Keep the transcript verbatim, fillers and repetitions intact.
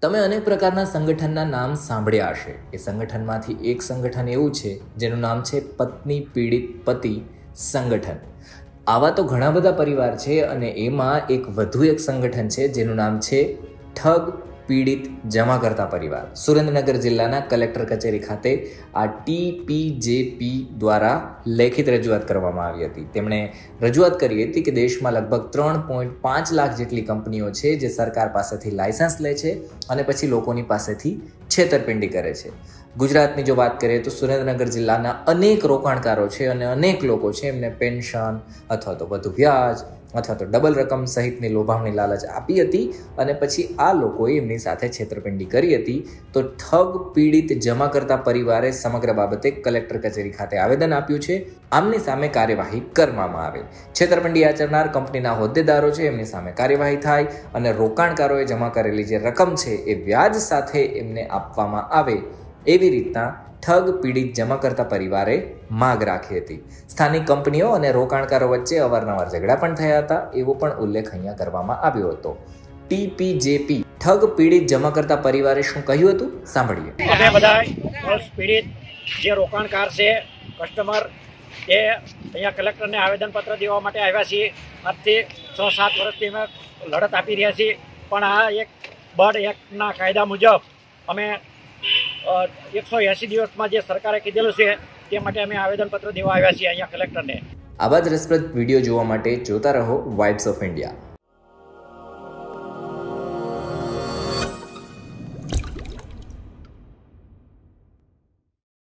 તમે અનેક પ્રકારના સંગઠનના નામ સાંભળ્યા હશે. એ સંગઠનમાંથી એક સંગઠન એવું છે જેનું નામ છે પત્ની પીડિત પતિ સંગઠન. આવા તો ઘણા બધા પરિવાર છે અને એમાં એક વધુ એક સંગઠન છે જેનું નામ છે ઠગ પીડિત જમા કરતા પરિવાર. સુરેન્દ્રનગર જિલ્લાના કલેક્ટર કચેરી ખાતે આ ટી પી જે પી દ્વારા લેખિત રજૂઆત કરવામાં આવી હતી. તેમણે રજૂઆત કરી હતી કે દેશમાં લગભગ ત્રણ પોઈન્ટ પાંચ લાખ જેટલી કંપનીઓ છે જે સરકાર પાસેથી લાયસન્સ લે છે અને પછી લોકોની પાસેથી છેતરપિંડી કરે છે. ગુજરાતની જો વાત કરીએ તો સુરેન્દ્રનગર જિલ્લાના અનેક રોકાણકારો છે અને અનેક લોકો છે એમને પેન્શન અથવા તો વધુ વ્યાજ અથવા તો ડબલ રકમ સહિતની લોભામણી લાલચ આપી હતી અને પછી આ લોકોએ એમની સાથે છેતરપિંડી કરી હતી. તો ઠગ પીડિત જમા કરતા પરિવારે સમગ્ર બાબતે કલેક્ટર કચેરી ખાતે આવેદન આપ્યું છે. આમની સામે કાર્યવાહી કરવામાં આવે, છેતરપિંડી આચરનાર કંપનીના હોદ્દેદારો છે એમની સામે કાર્યવાહી થાય અને રોકાણકારોએ જમા કરેલી જે રકમ છે એ વ્યાજ સાથે એમને આપવામાં આવે એવી રીતના ઠગ પીડિત જમા કરતા પરિવારે માગ રાખી હતી. સ્થાનિક કંપનીઓ અને રોકાણકારો વચ્ચે અવારનવાર ઝઘડા પણ થયા હતા એવો પણ ઉલ્લેખ અહીંયા કરવામાં આવ્યો હતો. ટી પી જે પી ઠગ પીડિત જમા કરતા પરિવારે શું કહ્યું હતું સાંભળીએ. અમે બધા પીડિત જે રોકાણકાર છે કસ્ટમર એ અહીંયા કલેક્ટરને આવેદનપત્ર દેવા માટે આવ્યા છીએ. આજથી છ સાત વર્ષથી અમે લડત આપી રહ્યા છીએ, પણ આ એક બર્ડ એક્ટના કાયદા મુજબ અમે એકસો એંસી દિવસમાં જે સરકારે કીધેલું છે તે માટે અમે આવેદનપત્ર દેવા આવ્યા છીએ અહીંયા કલેક્ટરને. આવા જ રસપ્રદ વિડીયો જોવા માટે જોતા રહો વાઇબ્સ ઓફ ઇન્ડિયા.